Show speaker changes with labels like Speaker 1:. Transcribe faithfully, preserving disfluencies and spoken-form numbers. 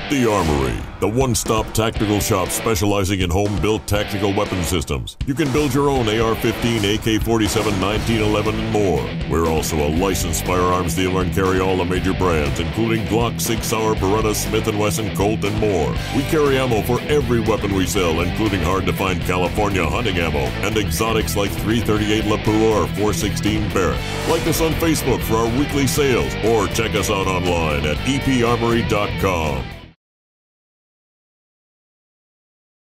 Speaker 1: The Armory, the one-stop tactical shop specializing in home-built tactical weapon systems. You can build your own A R fifteen, A K forty-seven, nineteen eleven, and more. We're also a licensed firearms dealer and carry all the major brands, including Glock, Sig Sauer, Beretta, Smith and Wesson, Colt, and more. We carry ammo for every weapon we sell, including hard-to-find California hunting ammo and exotics like three thirty-eight Lapua or four sixteen Barrett. Like us on Facebook for our weekly sales, or check us out online at E P armory dot com.